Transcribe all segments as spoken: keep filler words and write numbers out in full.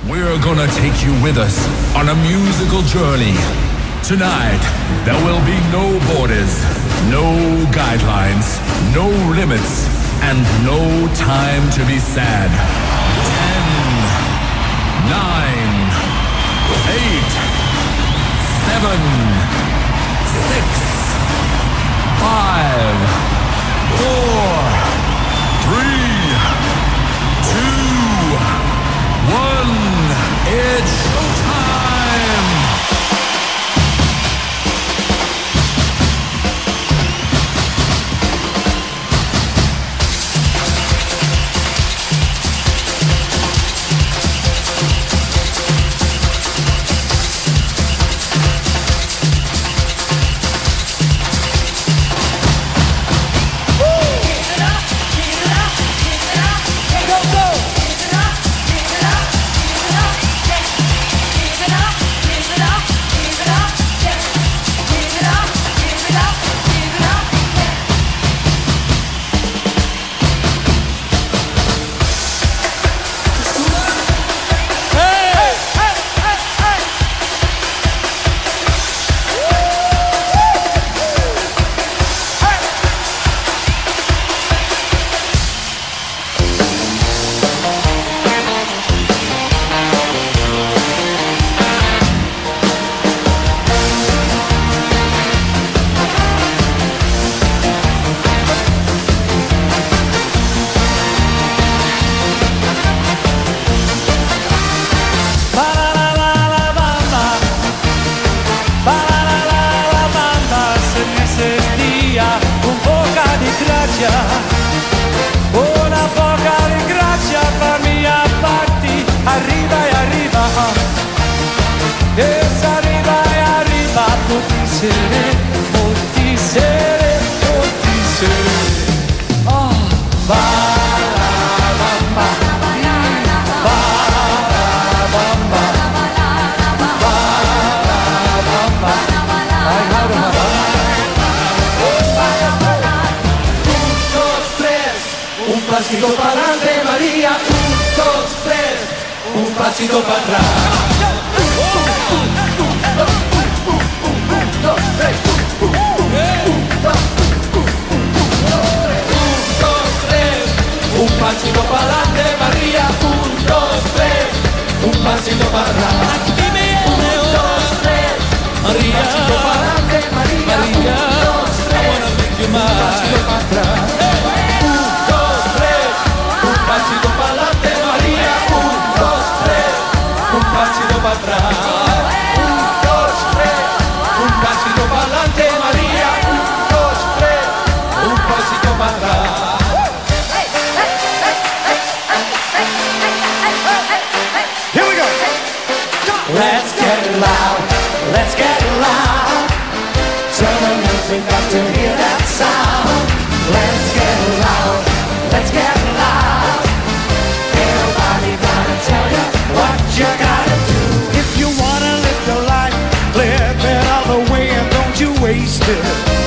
We're gonna take you with us on a musical journey. Tonight, there will be no borders, no guidelines, no limits, and no time to be sad. Ten, nine, eight, seven, six, five, four, three, two, one. It's showtime! Una poca di grazia, fammi a parti, arriva e arriva, e se arriva e arriva, molti sere, molti sere, molti sere. Oh, va la bamba, va la bamba, va la bamba, I had a un pasito para adelante, María, un, dos, tres, un pasito para atrás. Un, dos, tres, un, dos, tres, un pasito para adelante, María, un, dos, tres, un pasito para atrás. Un, dos, tres, María, un pasito para adelante, María, un, dos, tres, un pasito para atrás. Un pasito para adelante, María, un, dos, tres, un pasito para atrás. Un, dos, tres, un pasito para adelante, María, un, dos, tres, un pasito para atrás. Here we go. Let's get loud, let's get loud. Turn the music up to hear that sound. Let's get loud, let's get loud. Tell you what you gotta do. If you wanna live your life, live it all the way and don't you waste it.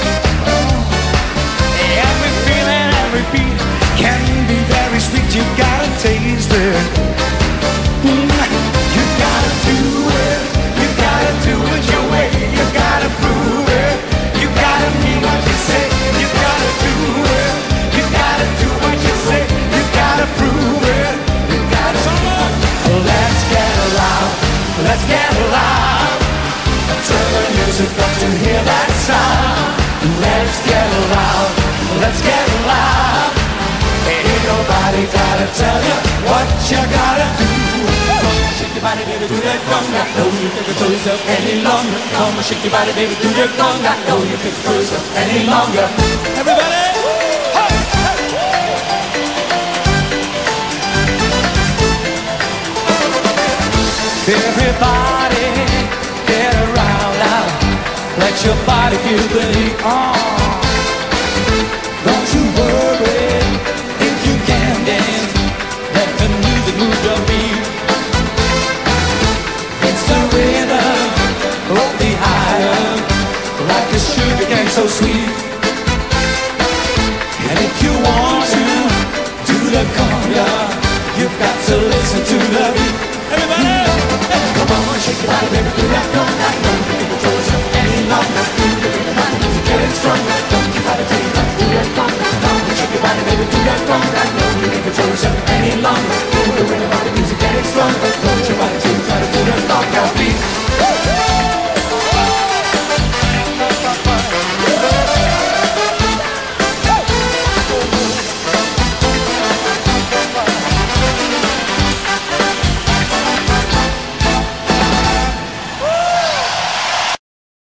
Every feeling, every beat can be very sweet. You gotta taste it. Mm. You gotta do it. You gotta do it your way. You gotta prove it. You gotta mean what you say. You gotta do it. You gotta do what you say. You gotta prove it. You gotta. Let's get loud, let's get loud. Turn the music up to hear that sound. Let's get loud, let's get loud. Ain't nobody gotta tell you what you gotta do. Come on, shake your body, baby, do that conga. No, you can't control yourself any longer. Come on, shake your body, baby, do that conga. No, you can't control yourself any longer. Everybody! Everybody, get around now. Let your body feel the heat on.